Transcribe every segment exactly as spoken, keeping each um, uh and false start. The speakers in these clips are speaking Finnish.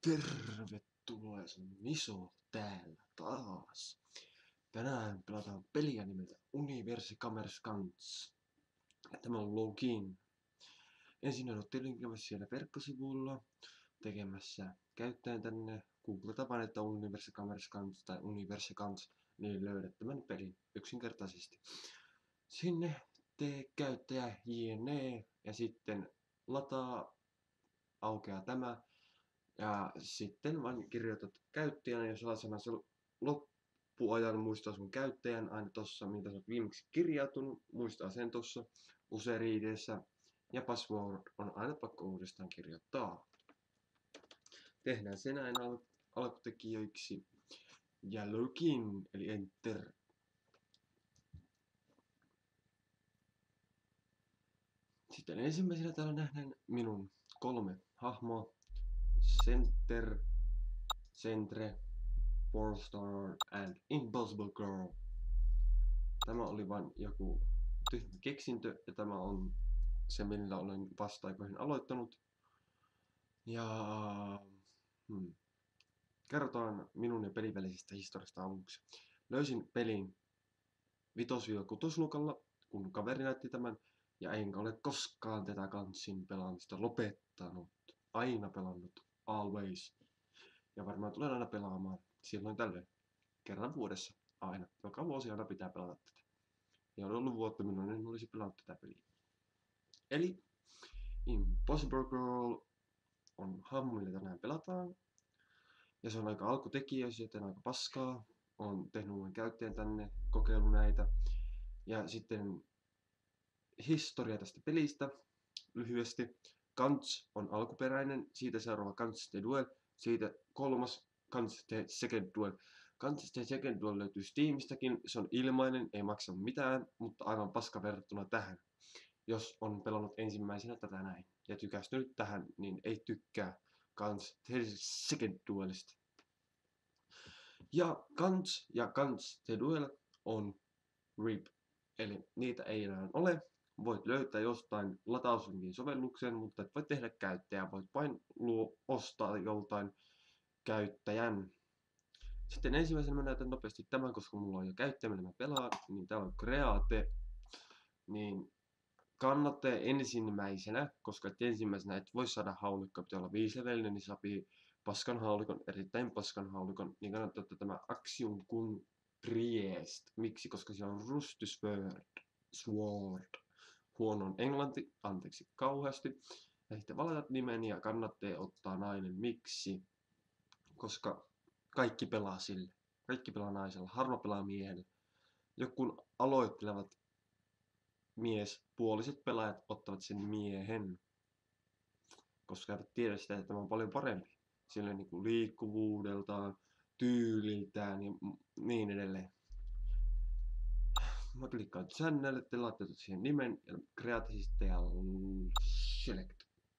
Tervetuloa, se on Miso täällä taas. Tänään pelataan peliä nimeltä Universi Kamerskants. Tämä on login. Ensin odottelin siellä verkkosivuilla tekemässä käyttäen tänne googleta vain, että Universi Kamerskants tai Universi Kants, niin löydät tämän pelin yksinkertaisesti. Sinne tee käyttäjä jne ja sitten lataa, aukeaa tämä. Ja sitten vain kirjoitat käyttäjänä ja salasana se loppuajan muistaa sun käyttäjän aina tossa, mitä sä oot viimeksi kirjautunut, muistaa sen tossa usein-idessä. Ja password on aina pakko uudestaan kirjoittaa. Tehdään se näin al alkutekijöiksi. Ja login, eli enter. Sitten ensimmäisenä täällä nähdään minun kolme hahmoa. Center, Centre, Pornstar and Impossible Girl. Tämä oli vain joku tyhmä keksintö ja tämä on se, millä olen vasta-aikoihin aloittanut. Ja hmm, kerrotaan minun ja pelin välisestä historiasta aluksi. Löysin pelin vitos-kutosluokalla, kun kaveri näytti tämän, ja enkä ole koskaan tätä kanssin pelaamista lopettanut. Aina pelannut. Always. Ja varmaan tulen aina pelaamaan silloin tällöin. Kerran vuodessa. Aina. Joka vuosi aina pitää pelata tätä. Ja on ollut vuotta, minun en olisi pelannut tätä peliä. Eli Impossible Girl on hahmo, millä tänään pelataan. Ja se on aika alkutekijöissä, joten aika paskaa. Olen tehnyt uuden käyttäjän tänne, kokeillut näitä. Ja sitten historia tästä pelistä lyhyesti. Kants on alkuperäinen, siitä seuraava Kants The Duel, siitä kolmas Kants The Second Duel. Kants The Second Duel löytyy Steamistäkin, se on ilmainen, ei maksa mitään, mutta aivan paska verrattuna tähän. Jos on pelannut ensimmäisenä tätä näin ja tykästynyt tähän, niin ei tykkää Kants The Second Duelista. Ja Kants ja Kants The Duel on R I P, eli niitä ei enää ole. Voit löytää jostain latauslinkin sovelluksen, mutta et voi tehdä käyttäjää, voit vain luo, ostaa joltain käyttäjän. Sitten ensimmäisenä mä näytän nopeasti tämän, koska mulla on jo käyttäjä, millä mä pelaan, niin täällä on Create, niin kannattaa ensimmäisenä, koska et ensimmäisenä et voi saada haulikkoa, pitää olla viisilevelinen, niin sopii paskan haulikon, erittäin paskan haulikon, niin kannattaa ottaa tämä Axiom kun Priest. Miksi? Koska siellä on Rusty Sword. Sword. Huono englanti, anteeksi kauheasti. Ja sitten valitat nimen ja kannattaa ottaa nainen. Miksi? Koska kaikki pelaa sille. Kaikki pelaa naisella, harva pelaa miehellä. Joku aloittelevat miespuoliset pelaajat ottavat sen miehen. Koska eivät tiedä sitä, että tämä on paljon parempi. Sillä on niin liikkuvuudeltaan, tyyliltään ja niin edelleen. Mä klikkaan channel, te laitatte siihen nimen ja create sitten ja select.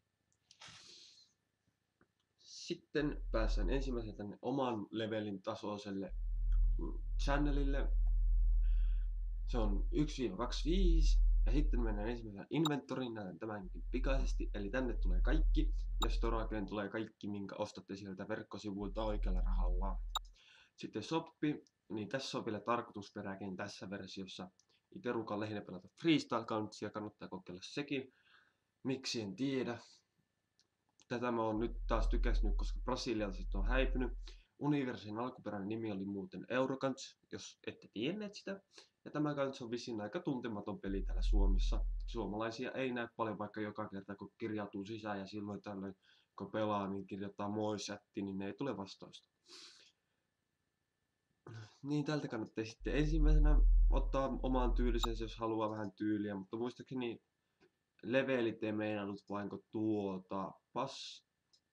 Sitten päästään ensimmäisenä tänne oman levelin tasoiselle channelille. Se on yksi kaksikymmentäviisi ja sitten mennään ensimmäisenä inventoriin, näen tämänkin pikaisesti, eli tänne tulee kaikki ja Storageen tulee kaikki, minkä ostatte sieltä verkkosivuilta oikealla rahalla. Sitten shoppi, niin tässä on vielä tarkoitusperäkin tässä versiossa. Iterukan lähinnä pelata freestyle countsia, kannattaa kokeilla sekin. Miksi en tiedä. Tätä mä oon nyt taas tykässyt, koska brasilialaiset on häipynyt. Universin alkuperäinen nimi oli muuten Eurokants, jos ette tienneet sitä. Ja tämä kans on vissiin aika tuntematon peli täällä Suomessa. Suomalaisia ei näe paljon, vaikka joka kerta kun kirjautuu sisään ja silloin tällöin kun pelaa, niin kirjoittaa moi chatti, niin ne ei tule vastausta. Niin tältä kannattaa sitten ensimmäisenä ottaa omaan tyylisensä, jos haluaa vähän tyyliä, mutta muistaakseni levelit ei meinannut vainko tuota pas.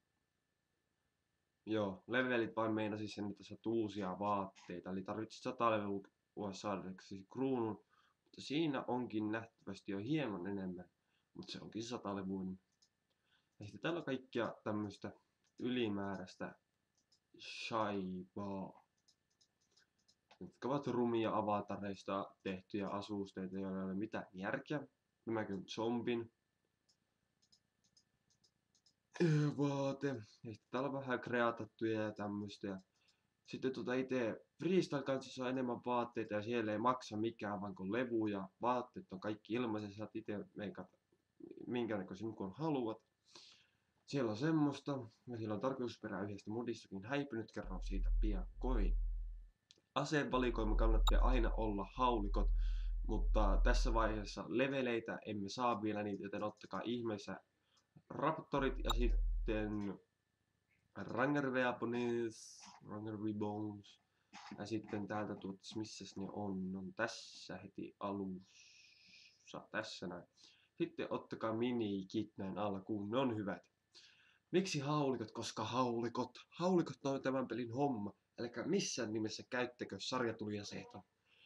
Joo, levelit vain meinasi sen, että saat uusia vaatteita, eli tarvitset sata levelua saadaksesi kruunun, mutta siinä onkin nähtävästi jo hieman enemmän, mutta se onkin sata levuinen. Ja sitten täällä on kaikkia tämmöistä ylimääräistä shaibaa, jotka ovat rumia avatareista tehtyjä asusteita, joilla ei ole mitään järkeä. Nämäkin on zombin. vaate. Ja sitten täällä on vähän kreatattuja ja tämmöistä. Ja sitten tuota itse freestyle-kansissa on enemmän vaatteita ja siellä ei maksa mikään vaan kun levu ja vaatteet on kaikki ilmaisia. Saat itse meikata minkä näköisen kun haluat. Siellä on semmoista. Ja siellä on tarkoitusperä yhdestä modissakin häipynyt, kerron siitä piakkoin. Asevalikoima kannattaa aina olla haulikot, mutta tässä vaiheessa leveleitä emme saa vielä niitä, joten ottakaa ihmeessä raptorit ja sitten Ranger Weapons, Ranger Weapons. Ja sitten täältä tuotas, missäs ne on, on tässä heti alussa, tässä näin. Sitten ottakaa mini-kit näin alkuun, ne on hyvät. Miksi haulikot? Koska haulikot, haulikot on tämän pelin homma. Älkää missään nimessä käyttäkö sarjatuliaseita.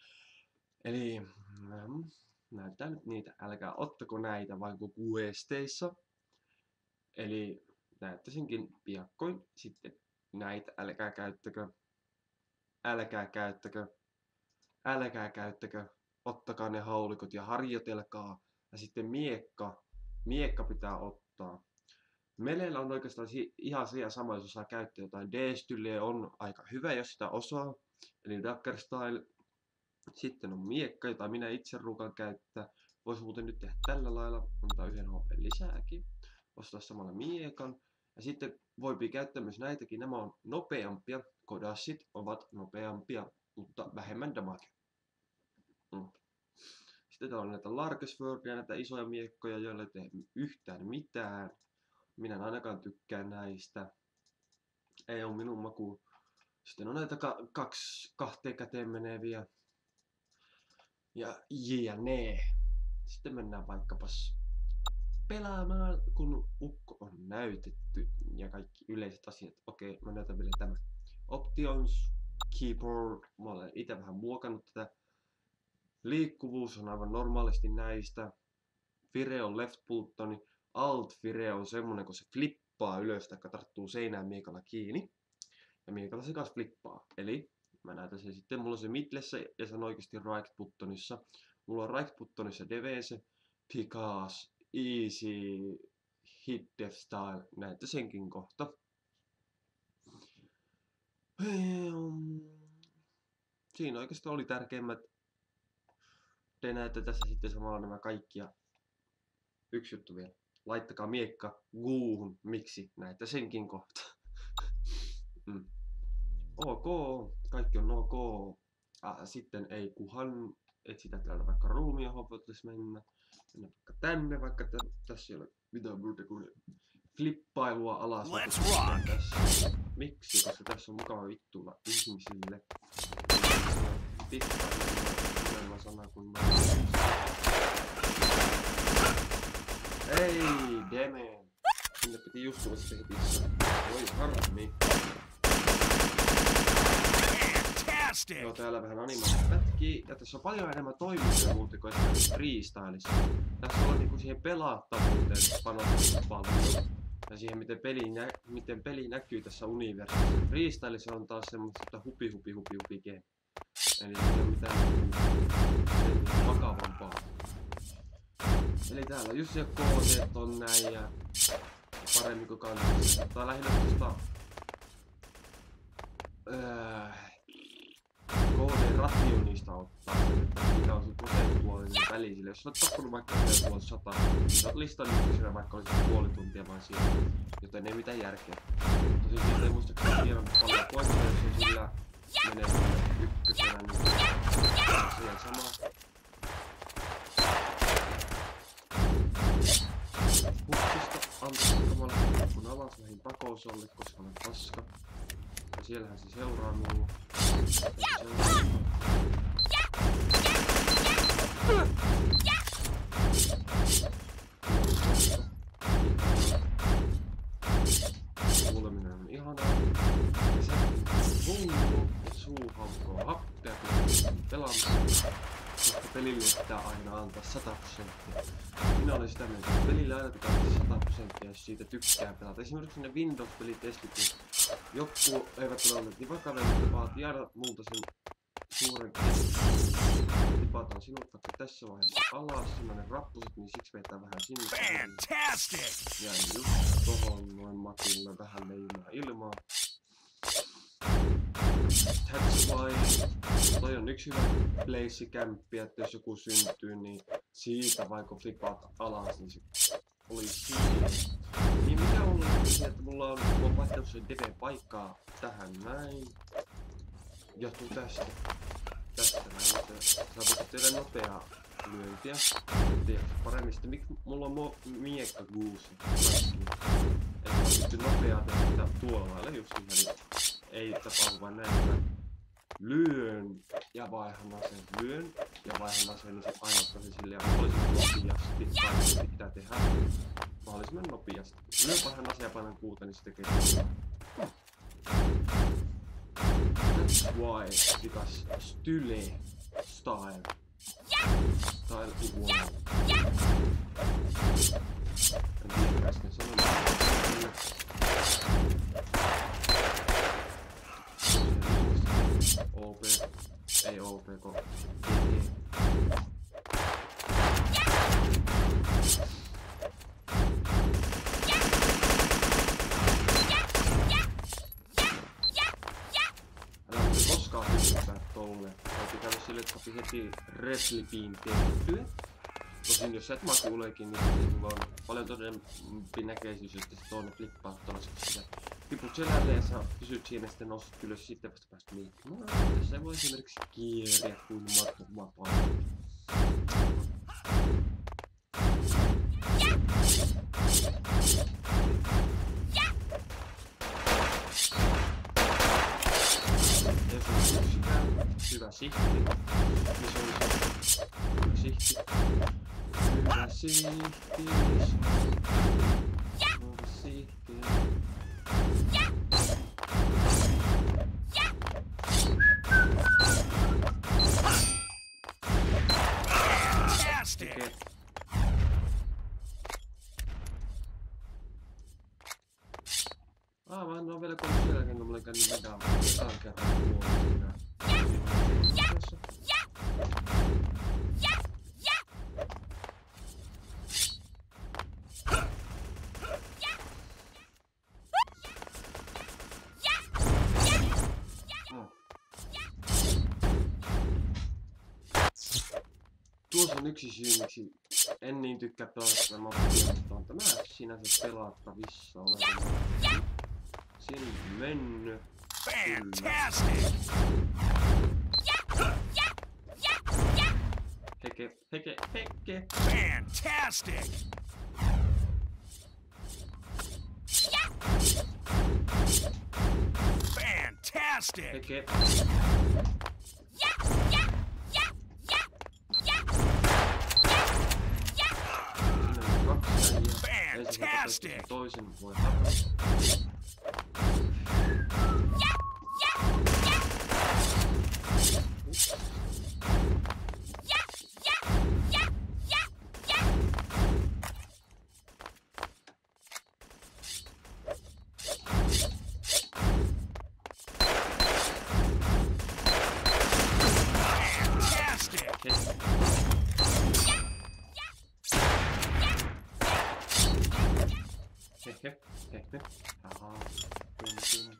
Eli mm, näyttää nyt niitä. Älkää ottako näitä vain kuin questeissa. Eli näyttäisinkin piakkoin sitten näitä. Älkää käyttäkö. Älkää käyttäkö. Älkää käyttäkö. Ottakaa ne haulikot ja harjoitelkaa. Ja sitten miekka. Miekka pitää ottaa. Meleillä on oikeastaan ihan se sama, jos osaa käyttää jotain. D-styliä on aika hyvä, jos sitä osaa. Eli Dagger Style. Sitten on miekka, jota minä itse ruukan käyttää. Voisi muuten nyt tehdä tällä lailla. Antaa yhden H P lisääkin. Ostaa samalla miekan. Ja sitten voi käyttää myös näitäkin. Nämä on nopeampia. Kodassit ovat nopeampia, mutta vähemmän damage. Mm. Sitten täällä on näitä Larkeswordia, näitä isoja miekkoja, joilla ei tee yhtään mitään. Minä en ainakaan tykkää näistä. Ei ole minun maku. Sitten on näitä ka kaksi, kahteen käteen meneviä. Ja jne. Sitten mennään vaikkapas pelaamaan, kun ukko on näytetty ja kaikki yleiset asiat. Okei, mä näytän vielä tämä. Options, keyboard, mä olen itse vähän muokannut tätä. Liikkuvuus on aivan normaalisti näistä. Fire on left buttoni. Alt Fire on semmonen, kun se flippaa ylös tai tarttuu seinään miekalla kiinni. Ja miekalla se kanssa flippaa. Eli mä näytän sen sitten, mulla on se midlessä ja se on oikeasti right buttonissa. Mulla on right buttonissa D V C, because easy hit death style. Näytän senkin kohta. Siinä oikeastaan oli tärkeimmät. Te näette tässä sitten samalla nämä kaikki. Ja yksi juttu vielä. Laittakaa miekka guuhun. Miksi? Näette senkin kohta. mm. Ok. Kaikki on ok. Äh, sitten ei kuhan etsitä täältä vaikka ruumia, johon voitaisiin mennä. Mennä vaikka tänne, vaikka t- tässä ei ole mitään muuta kuin flippailua alas. Tässä. Miksi? Koska tässä on mukava vittuilla ihmisille. Pikkailla sana kun mä... Ei, deme. Sinne piti just tulla se hetissä. Voi harmi. Joo, täällä vähän animaatio pätkii. Ja tässä on paljon enemmän toimintaa muuta kuin esimerkiksi freestylissa. Tässä on niinku siihen pelattavuuteen panostettu paljon. Ja siihen miten peli, nä miten peli näkyy tässä universumissa. Freestylissa on taas semmoista hupi hupi hupi hupi game. Eli ei ole mitään vakavampaa. Eli täällä just se koodeet on näin ja paremmin kuin kannattaa. Tää on lähinnä tosta öö, koodeen rationista ottaa sen, että mikä on se prosentuaalinen väli sille. Jos sä oot tappunut vaikka puoli sata, niin sä oot listannut siinä vaikka olisi puoli tuntia vaan siinä. Joten ei mitään järkeä. Tosin siitä ei muistaakseni tiedä paljon poikkeja, jos sillä menee ykkösenä, niin se on sama. Hukkista antaa kun alas lähin pakousolle, koska olen paska. Ja siellähän se seuraa minua. Kuuleminen on ihanaa. Ja se hullu suu haukoo happea, kun pelaamista. Koska pelille pitää aina antaa sata prosenttia. Minä olen sitä mieltä, että pelille aina pitää antaa sata prosenttia, jos siitä tykkää pelata. Esimerkiksi ne Windows-pelitestit, niin joku eivät ole olleet niin vakavia, mutta vaatii aina multa sen suuren keskustelun. Tipataan sinut vaikka tässä vaiheessa alas, sinne rappuset, niin siksi vetää vähän sinne. Fantastic! Jäin just tohon noin Matille vähän leimaa ilmaa. That's why toi on yksi hyvä place-kämppi, että jos joku syntyy, niin siitä vaikka flipaat alas, niin se oli siinä. Niin mikä on ollut se, että mulla on, mulla on vaihtanut se D V-paikkaa tähän näin. Johtuu tästä. Tästä näin, että sä voit tehdä nopeaa lyöntiä. Tiedätkö paremmin sitten, miksi mulla on miekka guusi. Että mä pystyn nopeaa tehdä tuolla lailla just siihen, ei tapahdu vaan näin, että lyön ja vaihan aseen, lyön ja vaihan aseen, niin se painottaa sen silleen mahdollisimman nopeasti, tai pitää tehdä mahdollisimman nopeasti. Lyön vaihan aseen ja painan kuuta, niin se tekee sitä. That's why, because style, style, style equal. En tiedä äsken sanoin. O P, ei O P, kun G G. Älä muuten koskaan hyppää tolle. Täytyy käydä sille, että sapi heti reslipiin tehtyä. Tosin jos et makuuleekin, niin sulla on paljon todempi näkeisyys, että se toinen flippaa toiseksi sitä. Tiput selälle ja sä pysyt siinä ja sitten nostat ylös sitten vasta päästä liikkumaan. Tässä voi esimerkiksi kieriä kuin matku vapaa. Jos on yksikään hyvä sihti, niin se olisi hyvä sihti. Hyvä sihti, hyvä sihti. Fantastic! Ah, mä en oo vielä kohdassa sielläkin, kun mulla ei käynyt mitään ekaan kerran puolella. Tuossa on yksi syy, miksi en niin tykkää pelata sitä mappia, mutta on tämä sinänsä pelattavissa oleva. Siinä on mennyt. Fantastic! Heke, heke, heke. Fantastic! Fantastic! Heke. Fantastic! Toisen voi harrastaa. Hehe, hehe, haha, tum tum.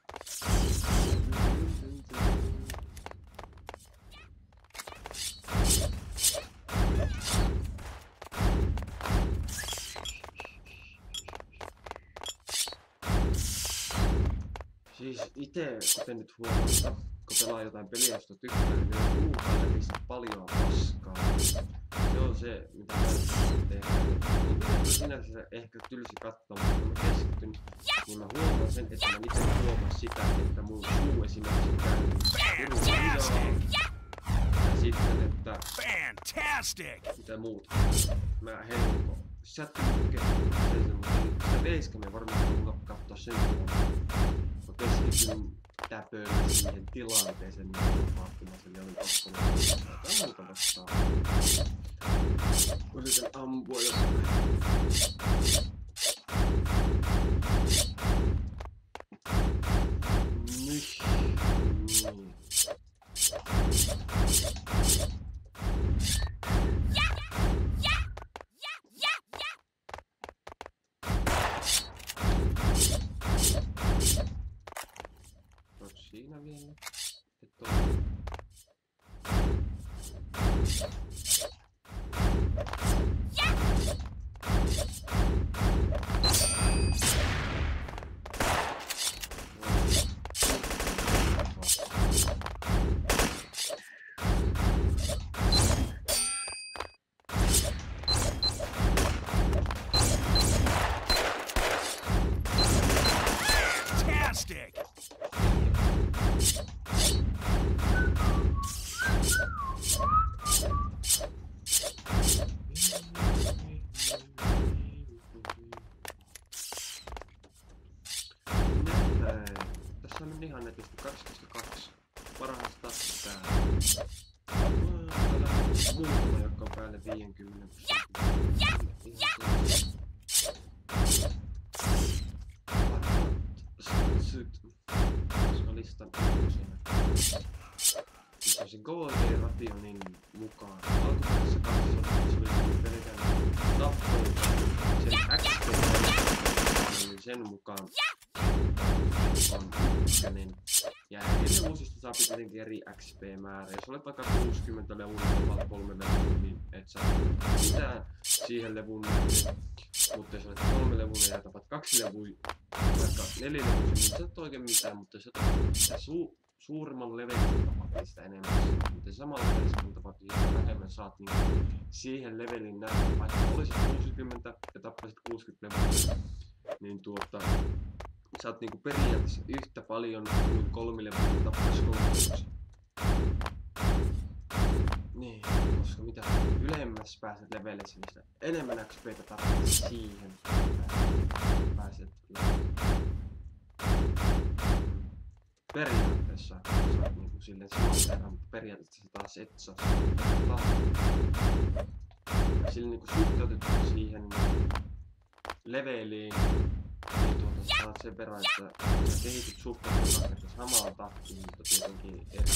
Siis ite, kuten nyt huomasta, kun pelaa jotain peliä, josta tykkää, niin kuukaa läpi paljon paskaa. Se on se, mitä mä teen. Mun sinänsä ehkä tylsi katsoa, mutta kun mä keskityn, niin mä huomaan sen, että mä itse huomaan sitä, että mun suu esimerkiksi käy pirun hidaan. Ja sitten, että Fantastic! mitä muuta. Mä heilun sätkykke, sitä veiskään varmaan mulla katsoa sen kuvan. Mä keskityn täpöön siihen tilanteeseen, mitä tapahtumassa, ja olin pakko jotain muuta vastaan. Yritän ampua jotain. Niin. Niin. Oot siinä vielä? Et oo. Fantastic! Näin. Tässä on ihan netisti kaksitoista kaksi. Parhaasta tää. Täällä on muutama, jotka on päälle viisikymmentä prosentin. Syt. Koska listan ykkösenä. Se on se G D Rationin mukaan. Alkuperäisessä kaksosodassa se oli pelkään tappoja. Sen X P niin sen mukaan on ykkönen. Ja eri uusista saa tietenkin eri X P-määrä. Jos olet vaikka kuusikymmentä levun ja kolme levun, niin et saa mitään siihen levun. Mutta jos olet kolme levun ja tapat kaksi levua, vaikka neljä levun, niin sä et oikein mitään. Mutta jos olet su suurimman levelin tapat, niin sitä enemmän saat. Mutta samalla levelin tapat, niin sitä vähemmän saat niin siihen levelin nähdä. Vaikka olisit kuusikymmentä ja tappaisit kuusikymmentä levua, niin tuota, saat niinku periaatteessa yhtä paljon kuin kolmilevun tappais kolmilevun. Niin, koska mitä ylemmäs pääset leveleissä, niin sitä enemmän X P:tä tarvitset siihen, pääset periaatteessa saat niinku silleen saman verran, mutta periaatteessa taas et saa sitä. Sillä niinku suhteutettuna siihen leveliin, niin tuota saat sen verran, että kehityt suhteutettuna samaan tahtiin, mutta tietenkin eri.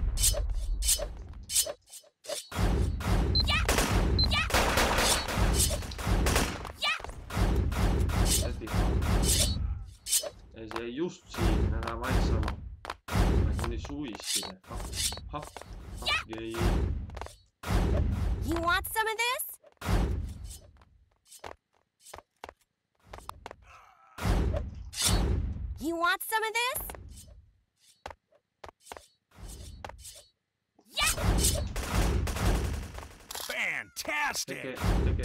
Ei se just siinä, älä vain sano. Vaikka oli suissille. Ha, ha, ha, gei. You want some of this? You want some of this? Fantastic! Tekee, tekee.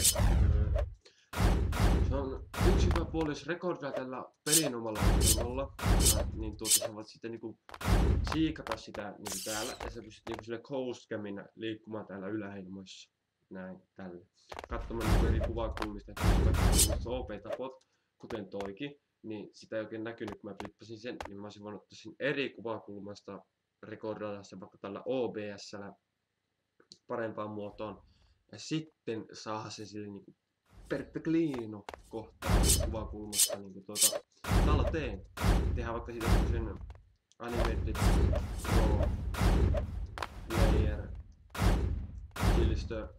Se on yksi hyvä puoli, jos rekordaa tällä pelin omalla ohjelmalla, niin tuota sä voit sitten niinku siikata sitä niinku täällä, ja sä pystyt niinku sille coastcamina liikkumaan täällä yläilmoissa. Näin, tällä. Katsomaan niinku eri kuvakulmista, että jos O P-tapot, kuten toikin, niin sitä ei oikein näkynyt, kun mä flippasin sen, niin mä olisin voinut tosin eri kuvakulmasta rekordata sen vaikka tällä O B S:llä parempaan muotoon. Ja sitten saa se sille niinku perfectino kohtaa kuvakulmasta niinku tuota talteen. Tehdään vaikka siitä sen animated pro player kilistö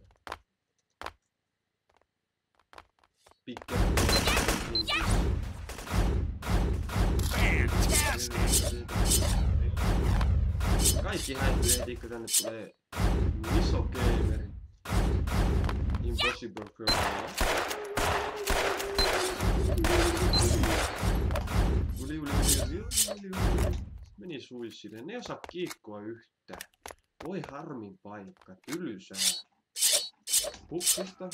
picker kaikki häipyy heti, kun tänne tulee Miso Gameri Impossible Girl. Uli, uli, uli, uli, uli. Meni suissille. Ne ei osaa kiikkoa yhtään. Voi harmin paikka. Tylsää. Puksista.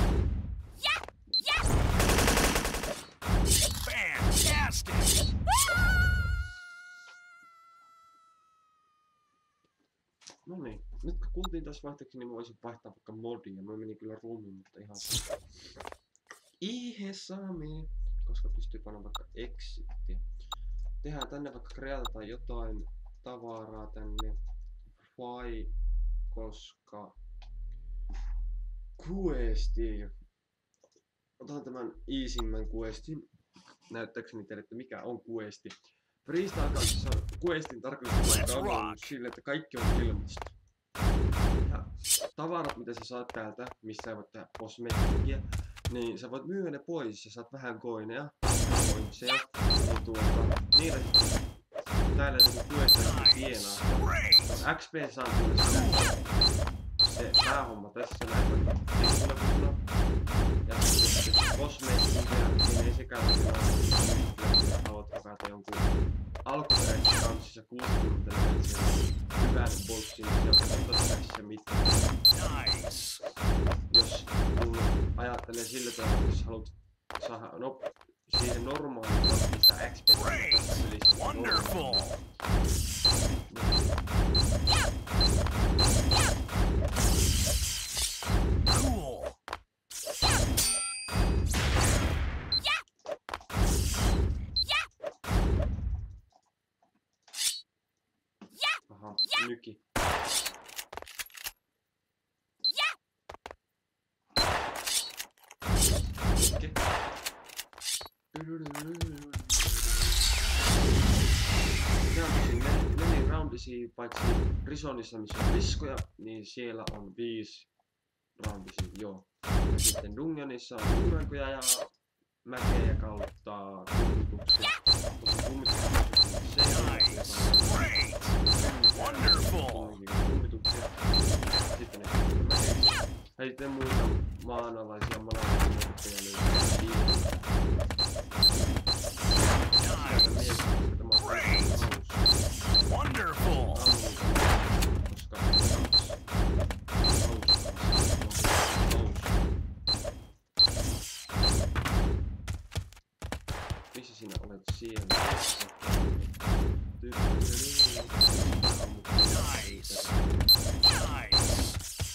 Fantastic! No niin, nyt kun kuultiin tässä vaihteeksi, niin mä voisin vaihtaa vaikka modia. Mä menin kyllä ruumiin, mutta ihan ihesami, koska pystyy panemaan vaikka exittiä. Tehdään tänne vaikka kreatataan jotain tavaraa tänne. Vai, koska questi. Otan tämän easimmän questin. Näyttääkseni teille, että mikä on questi. Freestyle-kanssissa questin tarkoitus Let's on rock. ollut sille, että kaikki on ilmasta. Ja tavarat, mitä sä saat täältä, missä sä voit tehdä kosmetiikkia, niin sä voit myydä ne pois ja saat vähän koineja, pointseja, niin tuota, niillä täällä niinku tuetaan tienaa. Great. X P saa kyllä sitä, se päähomma tässä näin vaikka silmäkusuna. Ja sitten kosmetiikkia, niin ei sekään ole hyvä, haluat hakata jonkun alkuperäisessä kanssissa kuusikymmentä hyvän boltsin, niin se on tässä mitään. Nice. Jos kun ajattelee sillä tavalla, että jos haluat saada no, siihen normaaliin sitä X P tässä pelissä. Wonderful. Cool. Aha, nyki. Hetki. Nämä on tosi nel- neliroundisia, paitsi Prisonissa, missä on riskoja, niin siellä on viisi roundisia, joo. Ja sitten Dungeonissa on kuurankoja ja mäkeä kautta kummituksia. Tosi kummituksia Nice. Great. Wonderful. kummituksia. Sitten ne mäkeä. Ja sitten muita maanalaisia manalaisia merkkejä löytyy siitä. Nice. Great. Wonderful. Missä sinä olet siellä? Nice. Nice.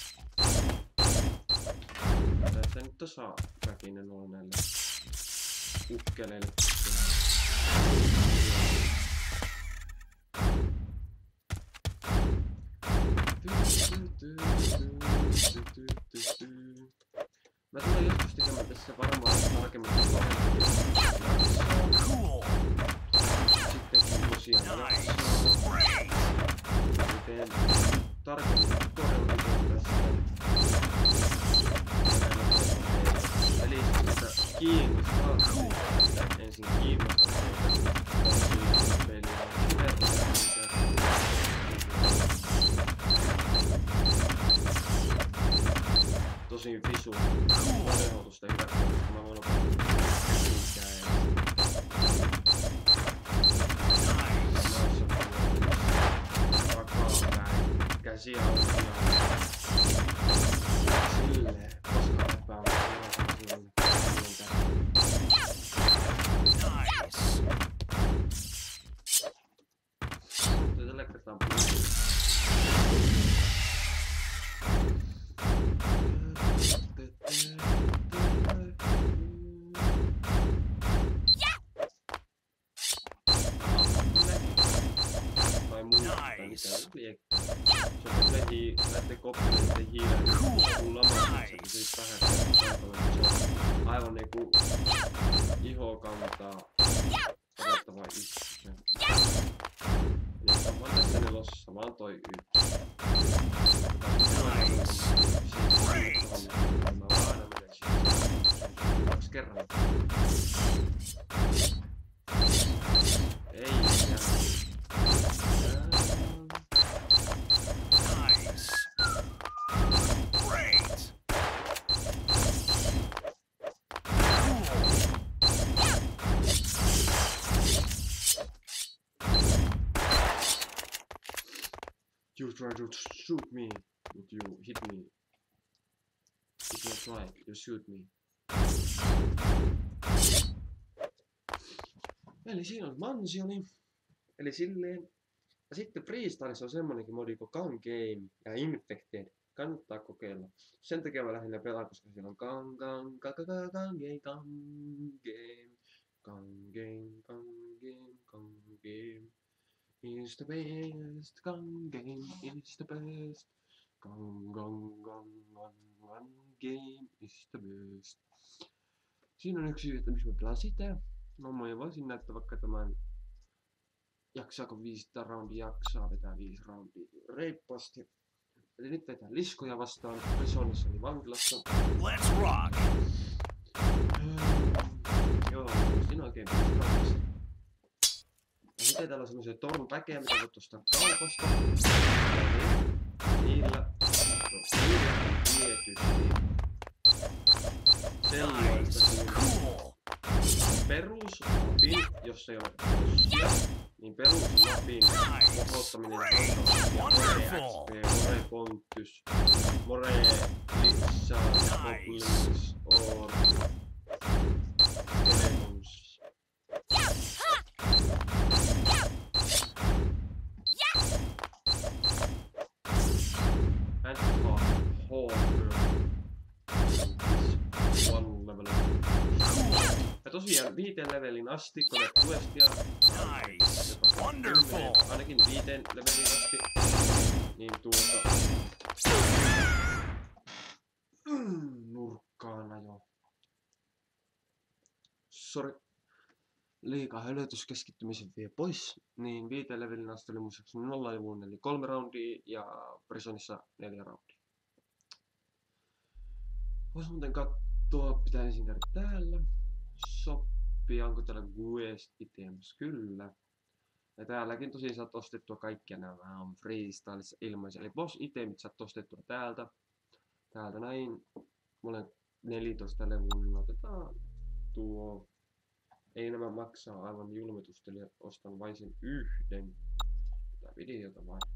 Tässä nyt saa väkinen olla näille ukkeleille. Mä tulen joskus tekemään tässä varmaan tarkemmin Cool. sitten kun tosiaan Nice. jaksaa, Great. niin teen tarkemmin tutorial-videon tästä. Eli sitä kiinnostaa sitä, ensin kiinnostaa teitä peliä tosi visu panehoitusta hyvä, koska mä voin opettaa käsiä on silleen, koska epäonnistuu silleen. Nice. Mutta tällä kertaa on puhuttu. Tai muuta, Nice. mitä liekkiä. Se on lehi, näette kopioiden hiilen kuulamaan, se siis vähän se on aivan niinku iho kantaa otettava itse. Eli se on vaan tässä nelossa, vaan toi yksi. Great. Mä vaan aina menen siihen kaksi kerran. Ei jää. Nice. Great. You try to shoot me, but you hit me. It's not right, you shoot me. Eli siinä on mansioni. Eli silleen. Ja sitten freestylissa on semmonenkin modi kuin Gun Game ja Infected. Kannattaa kokeilla. Sen takia mä lähinnä pelaan, koska siellä on Gun Gun Gun Gun Gun Game Gun Game Gun Game Gun Game Gun Game is the best. Gun Game is the best. Gun Gun Gun Gun Gun Game is the best. Siinä on yksi syy, että miksi mä pelaan sitä. No mä voisin näyttää vaikka tämän jaksaako viisi roundia, jaksaa vetää viisi roundia reippaasti. Eli nyt vetää liskoja vastaan, Prisonissa eli vankilassa. Let's rock. Hmm, joo, siinä on oikein viisi roundia. Ja sitten täällä on semmosia tornpäkejä, mitä voit ostaa kaupasta. Niillä, niillä on tietysti sellaista siinä. Perusnapin, jos ei ole koskia, niin perusnapin kohottaminen on More X P, More Pontus, More Lixa, Goblins, or Skeletons. And half Hawker. One level. Ja tosiaan viiteen levelin asti, kun ne questia, Nice. Wonderful. ainakin viiteen levelin asti, niin tuota mm, nurkkaana jo. Sori. Liikaa hölötys keskittymisen vie pois, niin viiteen levelin asti oli muistaakseni nolla levun, eli kolme roundia ja Prisonissa neljä roundia. Vois muuten katsoa, pitää ensin käydä täällä. Sopii, onko täällä Quest items? Kyllä. Ja täälläkin tosiaan saat ostettua kaikkia nämä on freestylissa ilmaisia. Eli boss itemit saat ostettua täältä. Täältä näin. Mulla on neljätoista levun. Otetaan tuo. Ei nämä maksaa aivan julmetusta, eli ostan vain sen yhden. Tätä videota varten.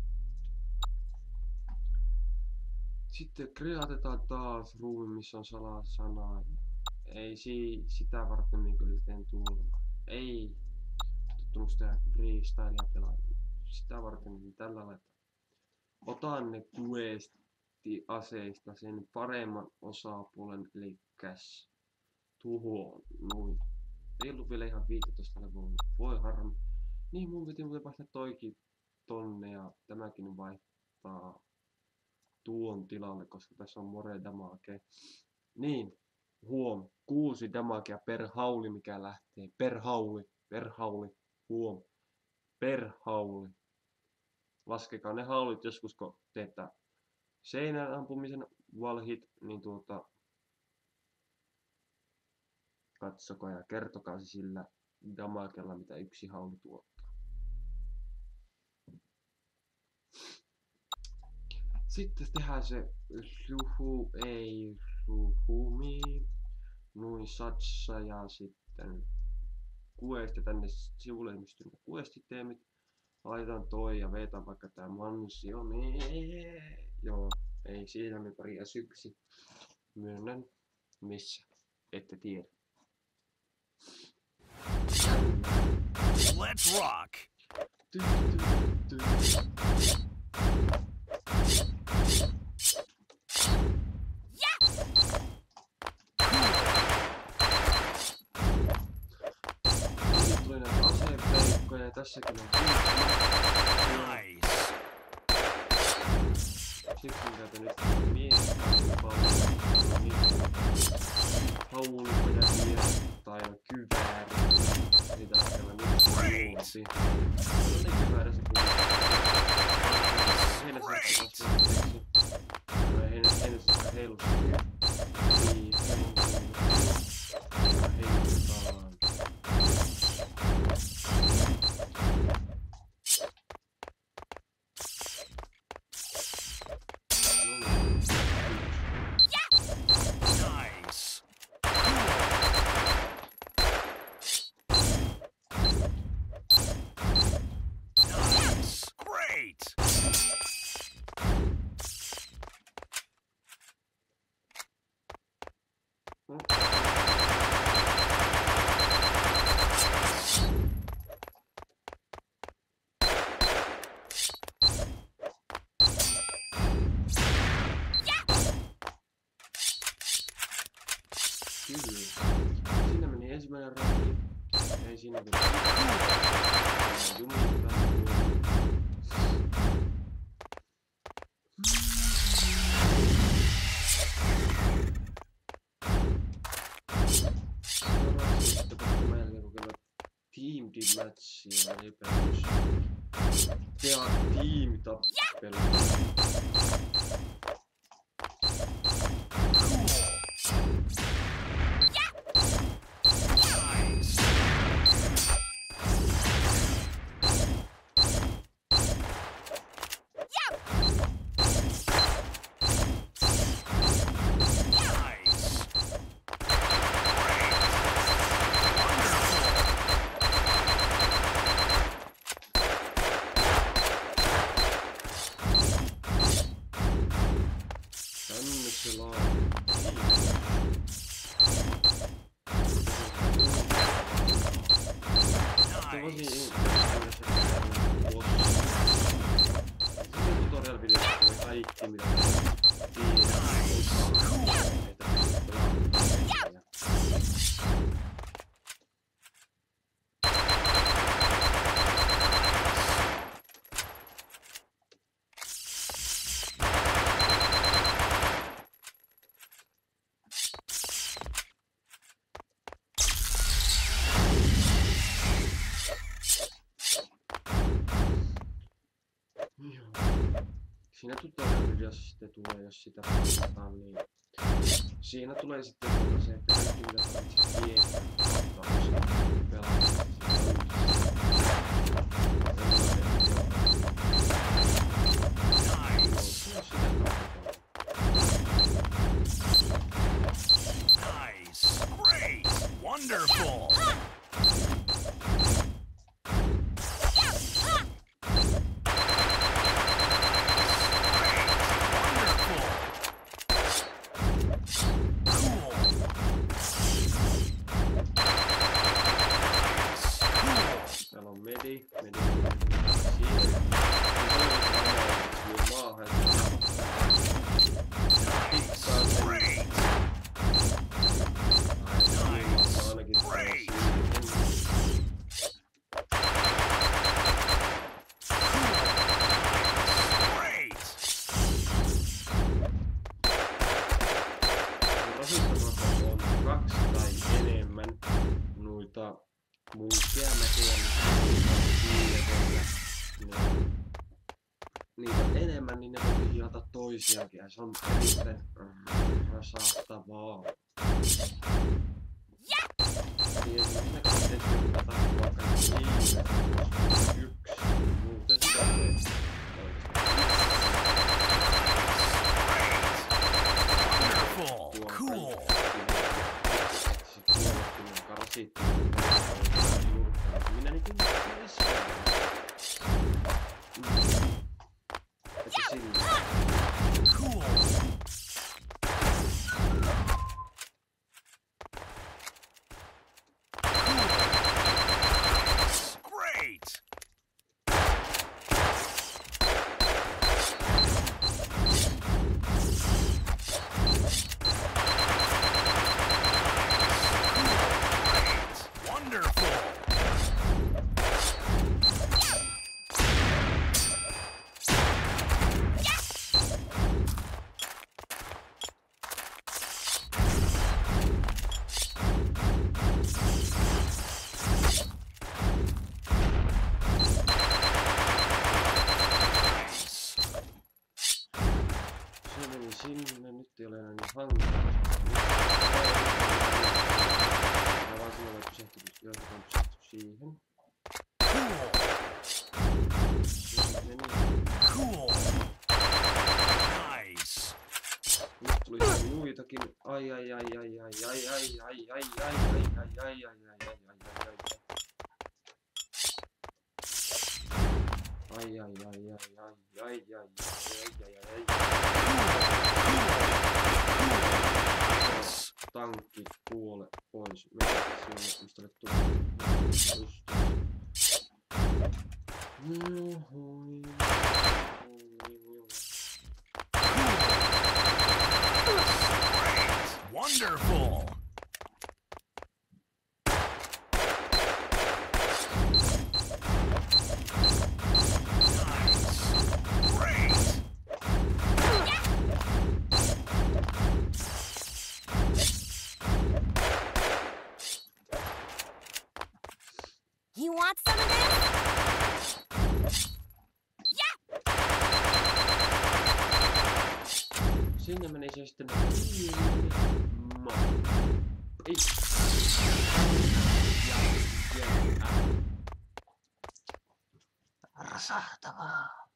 Sitten kreatetaan taas ruumi, missä on salasana. Ei si sitä varten minä kyllä teen tuolla. Ei tottunut sitä freestylea pelaa. Sitä varten niin tällä lailla. Otan ne questi-aseista sen paremman osapuolen, eli käs tuhoon. Noin. Ei ollut vielä ihan viisitoista levua. Voi harmi. Niin mun piti muuten vaihtaa toikin tonne ja tämäkin vaihtaa tuon tilalle, koska tässä on more damage. Niin, huom, kuusi damagea per hauli, mikä lähtee. Per hauli, per hauli, huom, per hauli. Laskekaa ne haulit joskus, kun teette seinän ampumisen valhit, niin tuota, katsokaa ja kertokaa se sillä damagella, mitä yksi hauli tuottaa. Sitten tehdään se ruhu, ei ruhumi, noin satsa ja sitten quest ja tänne sivulle ilmestyy ne quest-teemit. Laitan toi ja veetän vaikka tää mansioni. Joo, ei siinä me pärjäs yksi. Myönnän, missä, ette tiedä. Let's rock. Ty, ty, ty. Tuli näitä asepeikkoja ja tässäkin on Nice. siksi käytän nyt miestä paljon haulupedäviä tai kivääri. Niitä lähtevän nyt muusi. No ne kiväärä se kuuluu. Heillä se lähtee tai heillä se heilusti. Niin, ja heilutaan. Nice. Nice. Great. Kyllä. Siinä meni ensimmäinen raundi. Ei siinä kyllä. Jumittaa. Sitten tämän jälkeen kokeilla Team buddy-matchia, eli perus tea tiimitappelu. Siinä tutorialissa sitten tulee, jos sitä palataan, niin siinä tulee sitten tuota se, että kaikki mitä tarvitset tietää, että pelata Nice! Great! Wonderful! Medi, medi, siihen. Maahan. Hittaa sen. Ainakin siihen. Rasittavassa on kaksi tai enemmän noita munkkeja mäkeä, niitä on enemmän, niin ne voi hiata toisiakin ja se on erittäin rasahtavaa. Niin esimerkiksi me katsotaan vaikka niitä yksi, muuten sitä ei Cool. Minä nyt en Cool. Great. Sinne nyt ei ole enää niin hankalaa. Mä vaan sinne voi pysähtyä, jos on pysähty siihen. Cool. Nice. Nyt tuli muitakin. Ai ai ai ai ai ai ai ai ai ai ai ai ai ai ai ai ai ai. Ai ai ai ai ai ai ai ai ai ai. Tankki puole pois. Mene sinne, mistä olet tullut. Just. Nohoi. Wonderful. You want sinne meni se sitten ma. Ei. Ja, ja, rasahtavaa.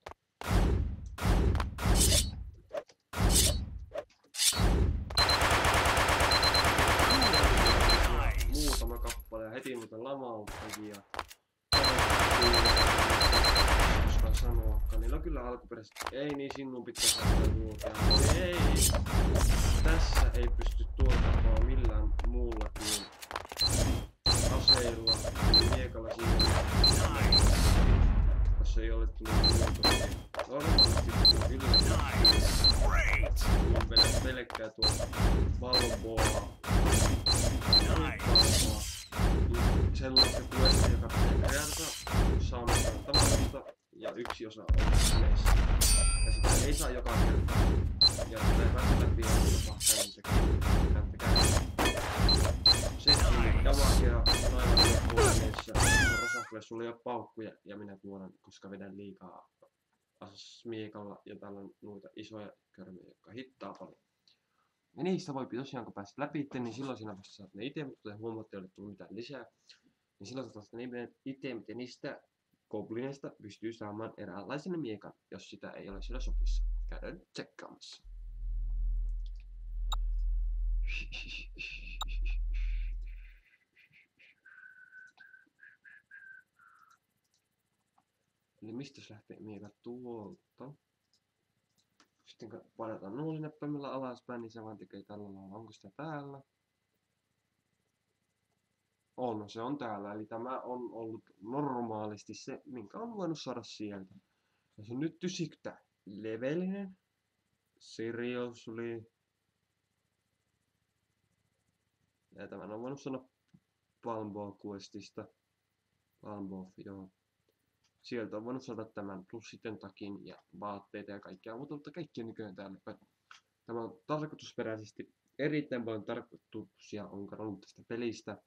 Muutama kappale ja heti muuten lamauttakin ja koska sanoakaan, niin no kyllä alkuperäisesti ei niin sinun pitäisi ottaa vuotia. No ei, tässä ei pysty tuottamaan millään muulla kuin aseilla, miekalla siinä. Tässä ei ole tullut muuta. Normaalisti kyllä niin pelkkää tuota valvoa. Sellaista kuesta, joka pitää kerätä saamistaan tavallista ja yksi osa on yleistä. Ja sitä ei saa joka kerta. Ja sitä ei päästä läpi ja jopa häntäkin. Häntä käydään. Sitten Davakea on aivan hyvä puhelineissa. Rosafle sulla ei ole paukkuja ja minä tuodan, koska vedän liikaa smiekalla ja täällä on noita isoja körmiä, jotka hittaa paljon. Ja niistä voi tosiaan, kun pääset läpi, niin silloin siinä vasta saat ne itemit, kuten huomaatte, ei ole tullut mitään lisää. Niin silloin saat ne itemit ja niistä goblineista pystyy saamaan eräänlaisen miekan, jos sitä ei ole siellä sopissa. Käydään tsekkaamassa. Eli mistä lähtee mieka tuolta? Sitten kun painetaan nuolinäppäimellä alaspäin, niin se vaan tekee tällä lailla. Onko sitä täällä? On, se on täällä. Eli tämä on ollut normaalisti se, minkä on voinut saada sieltä. Ja se on nyt tysiktä levelinen. Seriously. Ja tämän on voinut sanoa Palmbow Questista. Palmbow, joo. Sieltä on voinut saada tämän plus sitten takin ja vaatteita ja kaikkea muuta, mutta kaikki on nykyään täällä. Tämä on tarkoitusperäisesti erittäin paljon tarkoituksia on kadonnut tästä pelistä.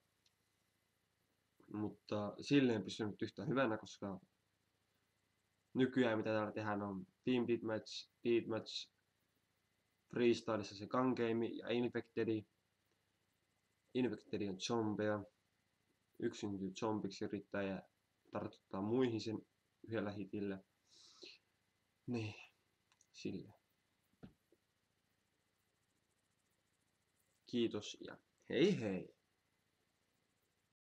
Mutta silleen pysynyt yhtä hyvänä, koska nykyään mitä täällä tehdään on Team Deathmatch, Deathmatch, Freestylissa se Gun Game ja Infectedi. Infectedi on zombeja. Yksintyy zombiksi yrittää ja tartuttaa muihin sen yhdellä hitillä. Niin, sille. Kiitos ja hei hei!